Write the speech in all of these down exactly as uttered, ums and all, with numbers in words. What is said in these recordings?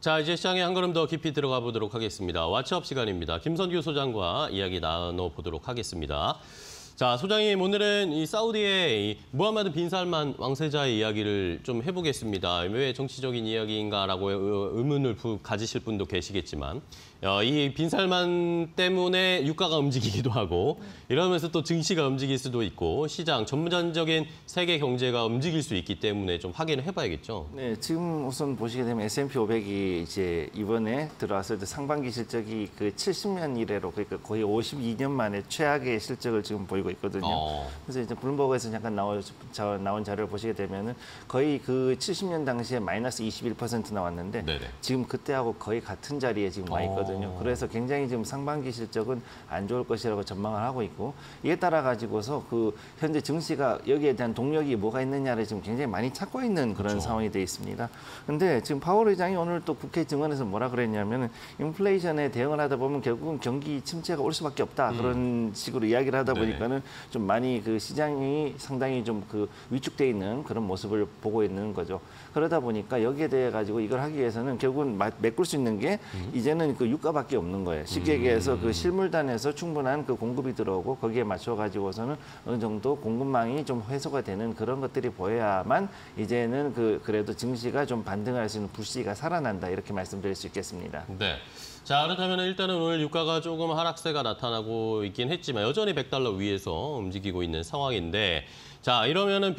자, 이제 시장에 한 걸음 더 깊이 들어가 보도록 하겠습니다. 왓츠업 시간입니다. 김선규 소장과 이야기 나눠보도록 하겠습니다. 자, 소장님, 오늘은 이 사우디의 이 무하마드 빈 살만 왕세자의 이야기를 좀 해보겠습니다. 왜 정치적인 이야기인가라고 의문을 가지실 분도 계시겠지만 이 빈 살만 때문에 유가가 움직이기도 하고 이러면서 또 증시가 움직일 수도 있고 시장, 전반적인 세계 경제가 움직일 수 있기 때문에 좀 확인을 해봐야겠죠. 네, 지금 우선 보시게 되면 에스 앤 피 오백이 이제 이번에 들어왔을 때 상반기 실적이 그 칠십 년 이래로 그러니까 거의 오십이 년 만에 최악의 실적을 지금 보이고 있거든요. 어. 그래서 이제 블룸버그에서 잠깐 나온, 나온 자료를 보시게 되면은 거의 그 칠십 년 당시에 마이너스 이십일 퍼센트 나왔는데 네네. 지금 그때하고 거의 같은 자리에 지금 와 있거든요. 어. 그래서 굉장히 지금 상반기 실적은 안 좋을 것이라고 전망을 하고 있고 이에 따라 가지고서 그 현재 증시가 여기에 대한 동력이 뭐가 있느냐를 지금 굉장히 많이 찾고 있는 그런 그렇죠. 상황이 돼 있습니다. 근데 지금 파월 의장이 오늘 또 국회 증언에서 뭐라 그랬냐면은 인플레이션에 대응을 하다 보면 결국은 경기 침체가 올 수밖에 없다. 음. 그런 식으로 이야기를 하다 네네. 보니까는 좀 많이 그 시장이 상당히 좀 그 위축돼 있는 그런 모습을 보고 있는 거죠. 그러다 보니까 여기에 대해 가지고 이걸 하기 위해서는 결국은 메꿀 수 있는 게 음. 이제는 그 유가밖에 없는 거예요. 쉽게 얘기해서 음. 그 실물단에서 충분한 그 공급이 들어오고 거기에 맞춰 가지고서는 어느 정도 공급망이 좀 해소가 되는 그런 것들이 보여야만 이제는 그 그래도 증시가 좀 반등할 수 있는 불씨가 살아난다 이렇게 말씀드릴 수 있겠습니다. 네. 자, 그렇다면 일단은 오늘 유가가 조금 하락세가 나타나고 있긴 했지만 여전히 백 달러 위에서 움직이고 있는 상황인데 자, 이러면은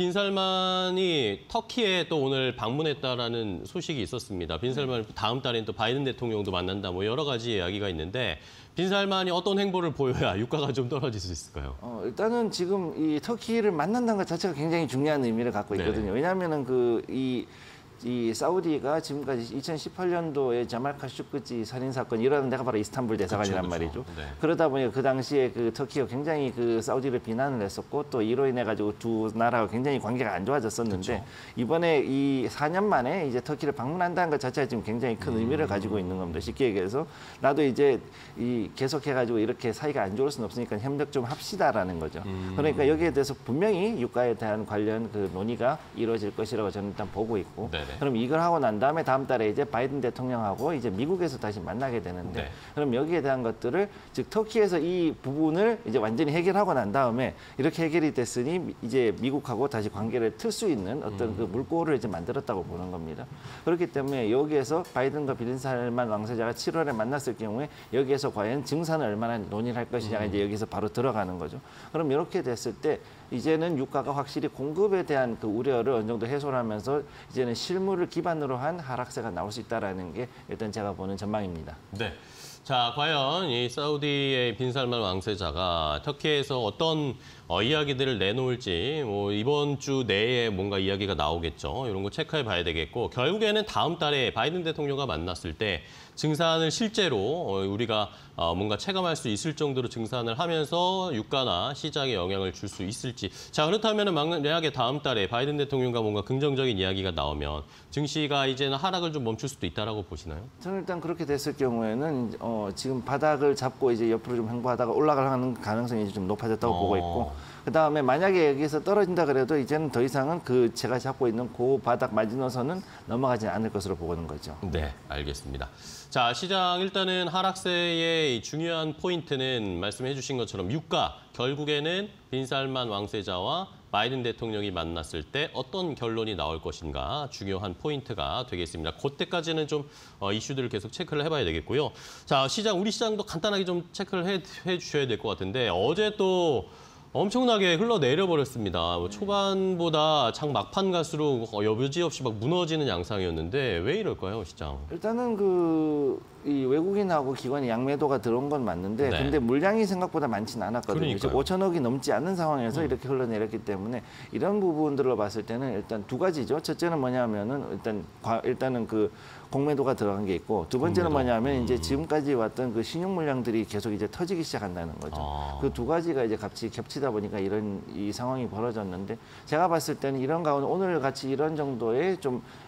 빈살만이 터키에 또 오늘 방문했다라는 소식이 있었습니다. 빈살만 다음 달엔 또 바이든 대통령도 만난다 뭐 여러 가지 이야기가 있는데 빈살만이 어떤 행보를 보여야 유가가 좀 떨어질 수 있을까요? 어, 일단은 지금 이 터키를 만난다는 것 자체가 굉장히 중요한 의미를 갖고 있거든요. 네네. 왜냐하면은 그 이 이 사우디가 지금까지 이천십팔 년도에 자말 카쇼크지 살인 사건이 일어난 데가 바로 이스탄불 대사관이란 그쵸, 그쵸. 말이죠. 네. 그러다 보니 그 당시에 그 터키가 굉장히 그 사우디를 비난을 했었고 또 이로 인해 가지고 두 나라가 굉장히 관계가 안 좋아졌었는데 그쵸. 이번에 이 사 년 만에 이제 터키를 방문한다는 것 자체가 지금 굉장히 큰 의미를 음. 가지고 있는 겁니다. 쉽게 얘기해서 나도 이제 이 계속해 가지고 이렇게 사이가 안 좋을 수는 없으니까 협력 좀 합시다라는 거죠. 음. 그러니까 여기에 대해서 분명히 유가에 대한 관련 그 논의가 이루어질 것이라고 저는 일단 보고 있고. 네네. 그럼 이걸 하고 난 다음에 다음 달에 이제 바이든 대통령하고 이제 미국에서 다시 만나게 되는데 네. 그럼 여기에 대한 것들을 즉 터키에서 이 부분을 이제 완전히 해결하고 난 다음에 이렇게 해결이 됐으니 이제 미국하고 다시 관계를 틀 수 있는 어떤 음. 그 물꼬를 이제 만들었다고 보는 겁니다. 그렇기 때문에 여기에서 바이든과 빈 살만 왕세자가 칠월에 만났을 경우에 여기에서 과연 증산을 얼마나 논의를 할 것이냐가 음. 이제 여기서 바로 들어가는 거죠. 그럼 이렇게 됐을 때 이제는 유가가 확실히 공급에 대한 그 우려를 어느 정도 해소를 하면서 이제는 실물을 기반으로 한 하락세가 나올 수 있다는 게 일단 제가 보는 전망입니다. 네. 자, 과연 이 사우디의 빈 살만 왕세자가 터키에서 어떤 어, 이야기들을 내놓을지 뭐 이번 주 내에 뭔가 이야기가 나오겠죠. 이런 거 체크해 봐야 되겠고 결국에는 다음 달에 바이든 대통령과 만났을 때 증산을 실제로 어, 우리가 어, 뭔가 체감할 수 있을 정도로 증산을 하면서 유가나 시장에 영향을 줄 수 있을지. 자, 그렇다면 만약에 다음 달에 바이든 대통령과 뭔가 긍정적인 이야기가 나오면 증시가 이제는 하락을 좀 멈출 수도 있다라고 보시나요? 저는 일단 그렇게 됐을 경우에는 어, 지금 바닥을 잡고 이제 옆으로 좀 횡보하다가 올라가는 가능성이 좀 높아졌다고 어... 보고 있고 그다음에 만약에 여기서 떨어진다 그래도 이제는 더 이상은 그 제가 잡고 있는 그 바닥 마지노선은 넘어가지 않을 것으로 보는 거죠. 네, 알겠습니다. 자, 시장 일단은 하락세의 중요한 포인트는 말씀해 주신 것처럼 유가, 결국에는 빈 살만 왕세자와 바이든 대통령이 만났을 때 어떤 결론이 나올 것인가 중요한 포인트가 되겠습니다. 그때까지는 좀 어, 이슈들을 계속 체크를 해봐야 되겠고요. 자, 시장, 우리 시장도 간단하게 좀 체크를 해, 해 주셔야 될 것 같은데 어제 또 엄청나게 흘러내려 버렸습니다. 뭐 초반보다 장 막판 갈수록 여지없이 막 무너지는 양상이었는데 왜 이럴까요, 시장? 일단은 그 이 외국인하고 기관이 양매도가 들어온 건 맞는데 네. 근데 물량이 생각보다 많지는 않았거든요. 오천억이 넘지 않는 상황에서 음. 이렇게 흘러내렸기 때문에 이런 부분들로 봤을 때는 일단 두 가지죠. 첫째는 뭐냐면은 일단 일단은 그 공매도가 들어간 게 있고 두 번째는 공매도. 뭐냐면 음. 이제 지금까지 왔던 그 신용 물량들이 계속 이제 터지기 시작한다는 거죠. 아. 그 두 가지가 이제 같이 겹치다 보니까 이런 이 상황이 벌어졌는데 제가 봤을 때는 이런 가운데 오늘 같이 이런 정도의 좀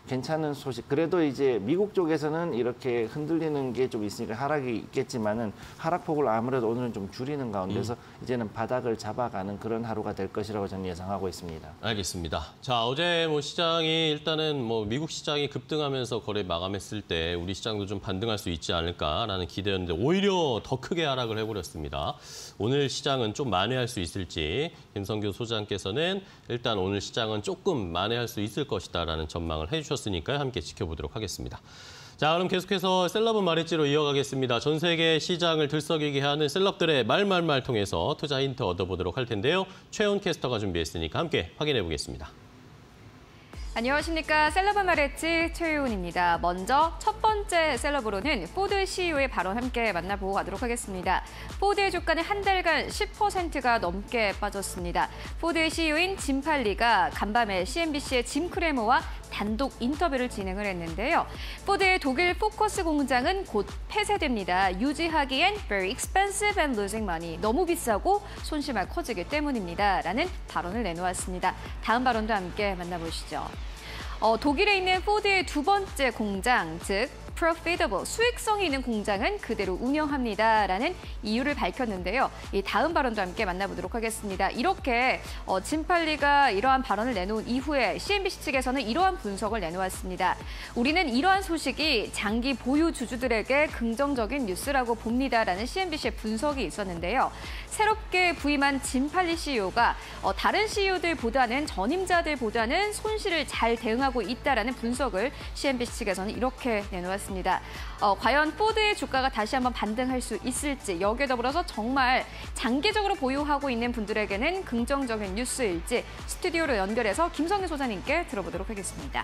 괜찮은 소식. 그래도 이제 미국 쪽에서는 이렇게 흔들리는 게 좀 있으니까 하락이 있겠지만은 하락폭을 아무래도 오늘은 좀 줄이는 가운데서 음. 이제는 바닥을 잡아가는 그런 하루가 될 것이라고 저는 예상하고 있습니다. 알겠습니다. 자, 어제 뭐 시장이 일단은 뭐 미국 시장이 급등하면서 거래 마감했을 때 우리 시장도 좀 반등할 수 있지 않을까라는 기대였는데 오히려 더 크게 하락을 해버렸습니다. 오늘 시장은 좀 만회할 수 있을지 김성규 소장께서는 일단 오늘 시장은 조금 만회할 수 있을 것이다라는 전망을 해주셨으니까 함께 지켜보도록 하겠습니다. 자, 그럼 계속해서 셀럽은 말했지로 이어가겠습니다. 전 세계 시장을 들썩이게 하는 셀럽들의 말말말 통해서 투자 힌트 얻어보도록 할 텐데요. 최훈 캐스터가 준비했으니까 함께 확인해 보겠습니다. 안녕하십니까. 셀럽은 말했지 최윤입니다. 먼저 첫 번째 셀럽으로는 포드 씨이오의 발언 함께 만나보고 가도록 하겠습니다. 포드의 주가는 한 달간 십 퍼센트가 넘게 빠졌습니다. 포드의 씨이오인 짐 팔리가 간밤에 씨엔비씨의 짐 크레머와 단독 인터뷰를 진행을 했는데요. 포드의 독일 포커스 공장은 곧 폐쇄됩니다. 유지하기엔 very expensive and losing money. 너무 비싸고 손실만 커지기 때문입니다. 라는 발언을 내놓았습니다. 다음 발언도 함께 만나보시죠. 어, 독일에 있는 포드의 두 번째 공장, 즉 profitable, 수익성이 있는 공장은 그대로 운영합니다라는 이유를 밝혔는데요. 이 다음 발언도 함께 만나보도록 하겠습니다. 이렇게 어, 짐 팔리가 이러한 발언을 내놓은 이후에 씨엔비씨 측에서는 이러한 분석을 내놓았습니다. 우리는 이러한 소식이 장기 보유 주주들에게 긍정적인 뉴스라고 봅니다라는 씨엔비씨의 분석이 있었는데요. 새롭게 부임한 짐 팔리 씨이오가 어, 다른 씨이오들보다는 전임자들보다는 손실을 잘 대응하고 있다라는 분석을 씨엔비씨 측에서는 이렇게 내놓았습니다. 어, 과연 포드의 주가가 다시 한번 반등할 수 있을지, 여기에 더불어서 정말 장기적으로 보유하고 있는 분들에게는 긍정적인 뉴스일지 스튜디오로 연결해서 김성규 소장님께 들어보도록 하겠습니다.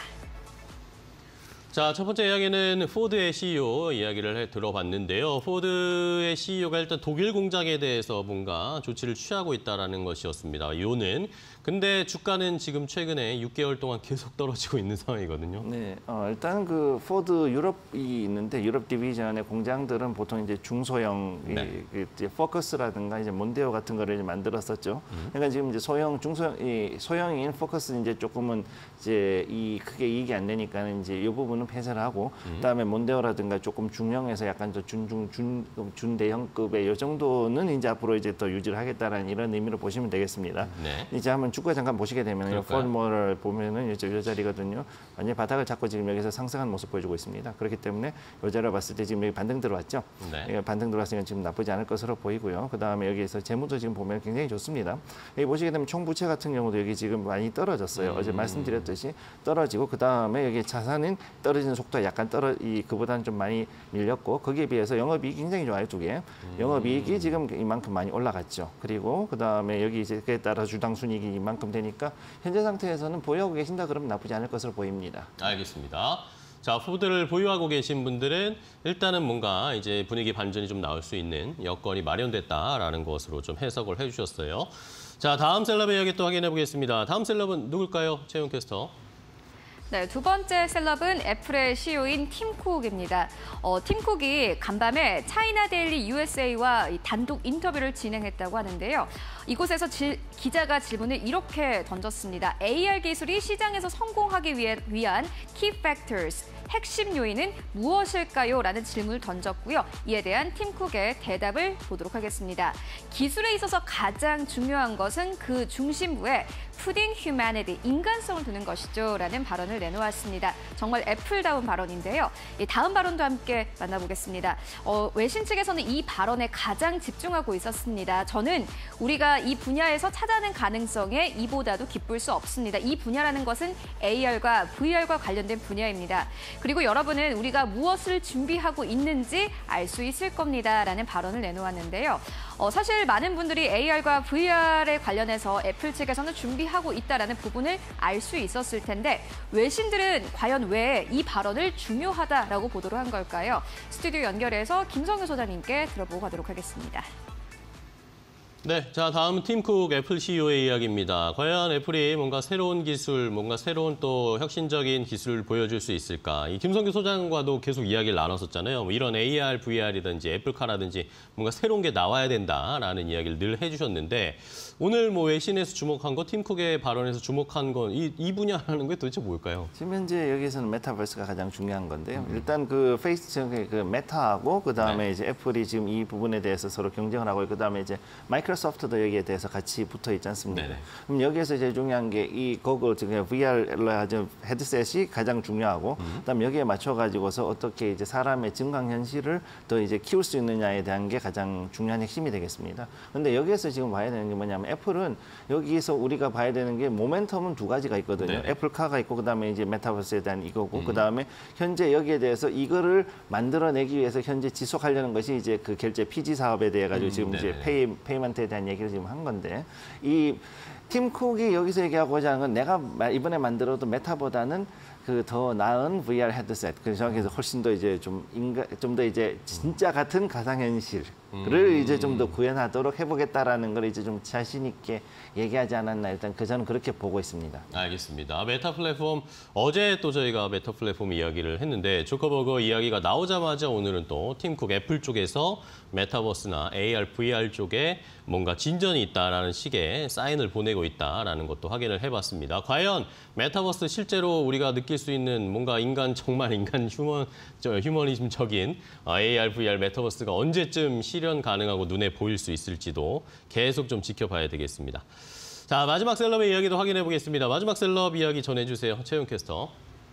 자, 첫 번째 이야기는 포드의 씨이오 이야기를 해 들어봤는데요. 포드의 씨이오가 일단 독일 공장에 대해서 뭔가 조치를 취하고 있다는 것이었습니다. 이유는. 근데 주가는 지금 최근에 육 개월 동안 계속 떨어지고 있는 상황이거든요. 네, 어, 일단 그 포드 유럽이 있는데 유럽 디비전의 공장들은 보통 이제 중소형 네. 이, 이제 포커스라든가 이제 몬데오 같은 거를 이제 만들었었죠. 음. 그러니까 지금 이제 소형 중소형 이 소형인 포커스 이제 조금은 이제 이 크게 이익이 안 되니까는 이제 이 부분은 폐쇄를 하고 음. 그다음에 몬데오라든가 조금 중형에서 약간 더 준중 준 준대형급의 이 정도는 이제 앞으로 이제 더 유지를 하겠다라는 이런 의미로 보시면 되겠습니다. 네. 이제 한번 주가 잠깐 보시게 되면 폴머를 보면은 이제 이 자리거든요. 완전 바닥을 잡고 지금 여기서 상승한 모습 보여주고 있습니다. 그렇기 때문에 이 자리를 봤을 때 지금 여기 반등 들어왔죠. 네. 반등 들어왔으니까 지금 나쁘지 않을 것으로 보이고요. 그 다음에 여기에서 재무도 지금 보면 굉장히 좋습니다. 여기 보시게 되면 총부채 같은 경우도 여기 지금 많이 떨어졌어요. 음. 어제 말씀드렸듯이 떨어지고 그 다음에 여기 자산은 떨어지는 속도가 약간 떨어 이 그보다는 좀 많이 밀렸고 거기에 비해서 영업이익이 굉장히 좋아요. 두 개. 음. 영업이익이 지금 이만큼 많이 올라갔죠. 그리고 그 다음에 여기 이제 그에 따라 주당 순이익이 이만큼 되니까 현재 상태에서는 보유하고 계신다 그러면 나쁘지 않을 것으로 보입니다. 알겠습니다. 자, 포드를 보유하고 계신 분들은 일단은 뭔가 이제 분위기 반전이 좀 나올 수 있는 여건이 마련됐다라는 것으로 좀 해석을 해주셨어요. 자, 다음 셀럽의 이야기 또 확인해 보겠습니다. 다음 셀럽은 누굴까요? 최훈 캐스터. 네, 두 번째 셀럽은 애플의 씨이오인 팀 쿡입니다. 어, 팀 쿡이 간밤에 차이나 데일리 유에스에이와 단독 인터뷰를 진행했다고 하는데요. 이곳에서 질, 기자가 질문을 이렇게 던졌습니다. 에이알 기술이 시장에서 성공하기 위해, 위한 key factors, 핵심 요인은 무엇일까요? 라는 질문을 던졌고요. 이에 대한 팀 쿡의 대답을 보도록 하겠습니다. 기술에 있어서 가장 중요한 것은 그 중심부에 putting humanity, 인간성을 두는 것이죠. 라는 발언을 내놓았습니다. 정말 애플다운 발언인데요. 다음 발언도 함께 만나보겠습니다. 어, 외신 측에서는 이 발언에 가장 집중하고 있었습니다. 저는 우리가 이 분야에서 찾아낸 가능성에 이보다도 기쁠 수 없습니다. 이 분야라는 것은 에이알과 브이알과 관련된 분야입니다. 그리고 여러분은 우리가 무엇을 준비하고 있는지 알 수 있을 겁니다. 라는 발언을 내놓았는데요. 어, 사실 많은 분들이 에이알과 브이알에 관련해서 애플 측에서는 준비하고 있다는 부분을 알 수 있었을 텐데 외신들은 과연 왜 이 발언을 중요하다라고 보도를 한 걸까요? 스튜디오 연결해서 김성규 소장님께 들어보고 가도록 하겠습니다. 네, 자 다음은 팀쿡 애플 씨이오의 이야기입니다. 과연 애플이 뭔가 새로운 기술, 뭔가 새로운 또 혁신적인 기술을 보여줄 수 있을까? 이 김성규 소장과도 계속 이야기를 나눴었잖아요. 뭐 이런 에이아르, 브이아르이든지 애플카라든지 뭔가 새로운 게 나와야 된다라는 이야기를 늘 해주셨는데 오늘 뭐 외신에서 주목한 거, 팀쿡의 발언에서 주목한 건 이 이 분야라는 게 도대체 뭘까요? 지금 현재 여기서는 메타버스가 가장 중요한 건데요. 음. 일단 그 페이스 그 메타하고 그 다음에 네. 이제 애플이 지금 이 부분에 대해서 서로 경쟁을 하고 그 다음에 이제 마이크로소프트도 여기에 대해서 같이 붙어 있지 않습니까? 네네. 그럼 여기에서 제일 중요한 게 이 고글 지금 브이아르 헤드셋이 가장 중요하고 음. 그다음 여기에 맞춰 가지고서 어떻게 이제 사람의 증강 현실을 더 이제 키울 수 있느냐에 대한 게 가장 중요한 핵심이 되겠습니다. 그런데 여기에서 지금 봐야 되는 게 뭐냐면 애플은 여기서 우리가 봐야 되는 게 모멘텀은 두 가지가 있거든요. 네네. 애플카가 있고 그다음에 이제 메타버스에 대한 이거고 음. 그다음에 현재 여기에 대해서 이거를 만들어내기 위해서 현재 지속하려는 것이 이제 그 결제 피지 사업에 대해 가지고 음. 지금 네네. 이제 페이 페이먼트에 대한 얘기를 지금 한 건데 이 팀 쿡이 여기서 얘기하고자 하는 건 내가 이번에 만들어도 메타보다는 그 더 나은 브이아르 헤드셋, 그래서 정확해서 훨씬 더 이제 좀 인간, 좀 더 이제 진짜 같은 가상현실을 음. 이제 좀 더 구현하도록 해보겠다라는 걸 이제 좀 자신 있게 얘기하지 않았나 일단 그 저는 그렇게 보고 있습니다. 알겠습니다. 메타 플랫폼 어제 또 저희가 메타 플랫폼 이야기를 했는데 조커버거 이야기가 나오자마자 오늘은 또 팀쿡 애플 쪽에서 메타버스나 에이아르, 브이아르 쪽에 뭔가 진전이 있다라는 식의 사인을 보내고 있다라는 것도 확인을 해봤습니다. 과연 메타버스 실제로 우리가 느낄 수 있는 뭔가 인간 정말 인간 휴먼 저 휴머니즘적인 에이아르, 브이아르 메타버스가 언제쯤 실현 가능하고 눈에 보일 수 있을지도 계속 좀 지켜봐야 되겠습니다. 자, 마지막 셀럽의 이야기도 확인해 보겠습니다. 마지막 셀럽 이야기 전해주세요. 최윤 캐스터.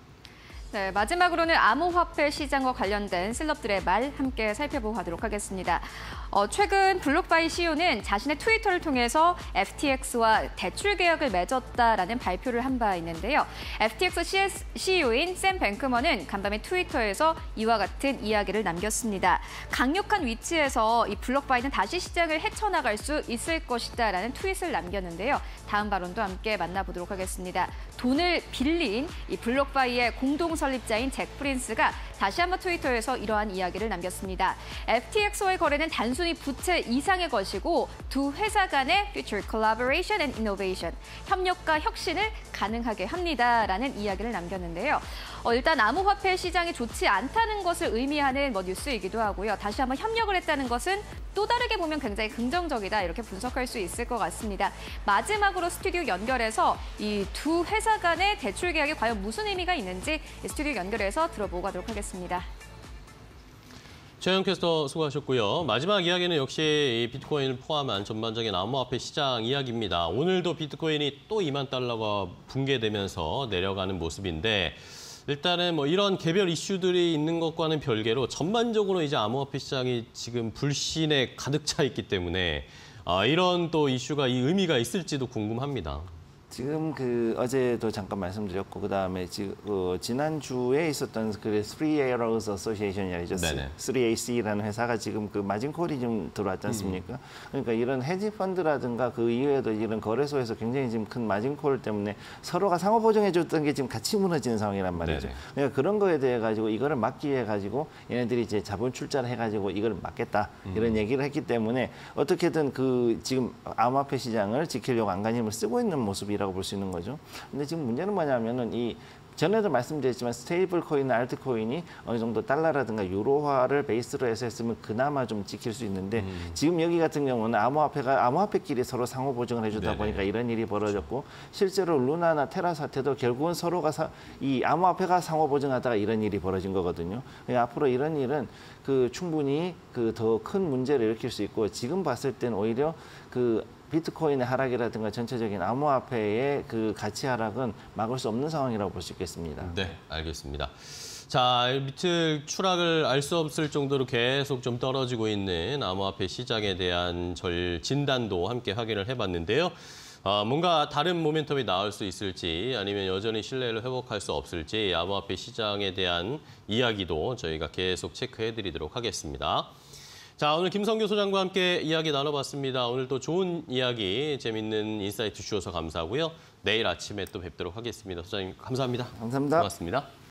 네, 마지막으로는 암호화폐 시장과 관련된 셀럽들의 말 함께 살펴보도록 하겠습니다. 어, 최근 블록바이 씨이오는 자신의 트위터를 통해서 에프티엑스와 대출 계약을 맺었다라는 발표를 한 바 있는데요. 에프티엑스 씨이오인 샘 뱅크먼은 간밤에 트위터에서 이와 같은 이야기를 남겼습니다. 강력한 위치에서 이 블록바이는 다시 시장을 헤쳐나갈 수 있을 것이다라는 트윗을 남겼는데요. 다음 발언도 함께 만나보도록 하겠습니다. 돈을 빌린 이 블록바이의 공동 설립자인 잭 프린스가 다시 한번 트위터에서 이러한 이야기를 남겼습니다. 에프티엑스와의 거래는 단순히 부채 이상의 것이고 두 회사 간의 future collaboration and innovation, 협력과 혁신을 가능하게 합니다라는 이야기를 남겼는데요. 어, 일단 암호화폐 시장이 좋지 않다는 것을 의미하는 뭐 뉴스이기도 하고요. 다시 한번 협력을 했다는 것은 또 다르게 보면 굉장히 긍정적이다 이렇게 분석할 수 있을 것 같습니다. 마지막으로 스튜디오 연결해서 이 두 회사 간의 대출 계약이 과연 무슨 의미가 있는지 스튜디오 연결해서 들어보고 가도록 하겠습니다. 최영 캐스터 수고하셨고요. 마지막 이야기는 역시 이 비트코인을 포함한 전반적인 암호화폐 시장 이야기입니다. 오늘도 비트코인이 또 이만 달러가 붕괴되면서 내려가는 모습인데 일단은 뭐 이런 개별 이슈들이 있는 것과는 별개로 전반적으로 이제 암호화폐 시장이 지금 불신에 가득 차 있기 때문에 아, 이런 또 이슈가 이 의미가 있을지도 궁금합니다. 지금 그 어제도 잠깐 말씀드렸고 그다음에 지금 어, 지난주에 있었던 그 Three Arrows Association이죠. 쓰리 에이씨라는 회사가 지금 그 마진콜이 좀 들어왔지 않습니까? 음. 그러니까 이런 헤지 펀드라든가 그 이외에도 이런 거래소에서 굉장히 지금 큰 마진콜 때문에 서로가 상호 보증해 줬던 게 지금 같이 무너지는 상황이란 말이죠. 네네. 그러니까 그런 거에 대해 가지고 이거를 막기 위해 가지고 얘네들이 이제 자본 출자를 해 가지고 이걸 막겠다 이런 음. 얘기를 했기 때문에 어떻게든 그 지금 암호화폐 시장을 지키려고 안간힘을 쓰고 있는 모습이 라고 볼 수 있는 거죠. 근데 지금 문제는 뭐냐면은 이 전에도 말씀드렸지만 스테이블 코인, 알트 코인이 어느 정도 달러라든가 유로화를 베이스로 해서 했으면 그나마 좀 지킬 수 있는데 음. 지금 여기 같은 경우는 암호화폐가 암호화폐끼리 서로 상호 보증을 해주다 네네. 보니까 이런 일이 벌어졌고 실제로 루나나 테라 사태도 결국은 서로가 사, 이 암호화폐가 상호 보증하다가 이런 일이 벌어진 거거든요. 그러니까 앞으로 이런 일은 그 충분히 그 더 큰 문제를 일으킬 수 있고 지금 봤을 땐 오히려 그 비트코인의 하락이라든가 전체적인 암호화폐의 그 가치 하락은 막을 수 없는 상황이라고 볼 수 있겠습니다. 네, 알겠습니다. 자, 밑을 추락을 알 수 없을 정도로 계속 좀 떨어지고 있는 암호화폐 시장에 대한 절 진단도 함께 확인을 해봤는데요. 어, 뭔가 다른 모멘텀이 나올 수 있을지 아니면 여전히 신뢰를 회복할 수 없을지 암호화폐 시장에 대한 이야기도 저희가 계속 체크해드리도록 하겠습니다. 자, 오늘 김성규 소장과 함께 이야기 나눠봤습니다. 오늘 또 좋은 이야기, 재밌는 인사이트 주셔서 감사하고요. 내일 아침에 또 뵙도록 하겠습니다. 소장님 감사합니다. 감사합니다. 고맙습니다.